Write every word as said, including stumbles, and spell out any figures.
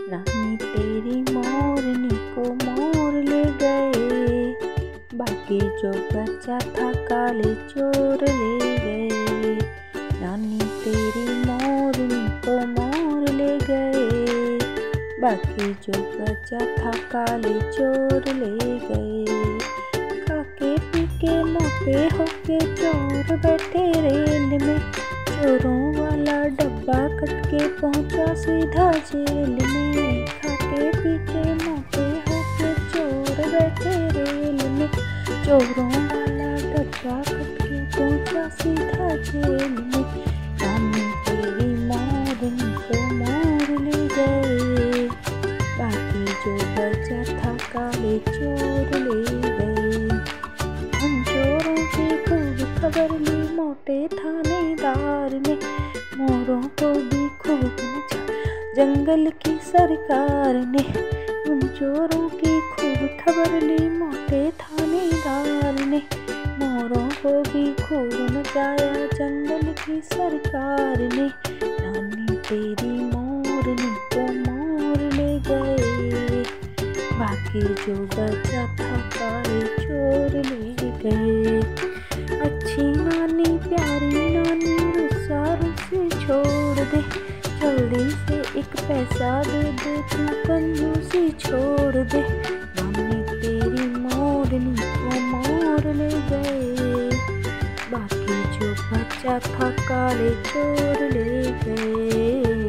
नानी तेरी मोरनी को मोर ले गए, बाकी जो बचा था काले चोर ले गए। नानी तेरी मोरनी को मोर ले गए, बाकी जो बचा था काले चोर ले गए। खाके पी के मोटे होके चोर बैठे रेल में, चोरों वाला डब्बा कट के पहुंचा सीधा जेल में। खाके पी के मोटे होके चोर बैठे रेल में, चोरों वाला डब्बा कट के पहुंचा सीधा जेल में। नानी तेरी मोरनी को मोर ले गए, बाकी जो बचा था काले चोर ले गए। हम चोरों की खूब खबर ली मोटे थानेदार ने, मोरों को भी खूब नचा जंगल की सरकार ने। उन चोरों की खूब खबर ली मोटे थानेदार ने, मोरों को भी खूब नचाया जंगल की सरकार ने। नानी तेरी मोरनी को मोर ले गए, बाकी जो बचा था काले चोर ले गए। अच्छी नानी प्यारी नानी रुस्सा रुस्सी छोड़ दे, जल्दी से एक पैसा दे दे तू कंजूसी छोड़ दे। नानी तेरी मोरनी को मोर ले गए, बाकी जो बचा था काले चोर ले गए।